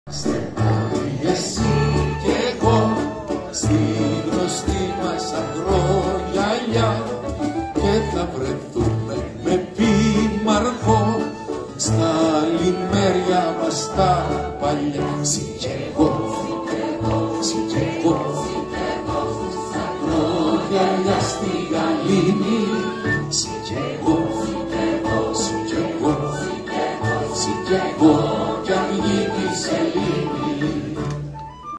Εσύ και εγώ στη γνωστή μας αγρογιαλιά και θα βρεθούμε με πίμαρχο στα λιμέρια μας τα παλιά.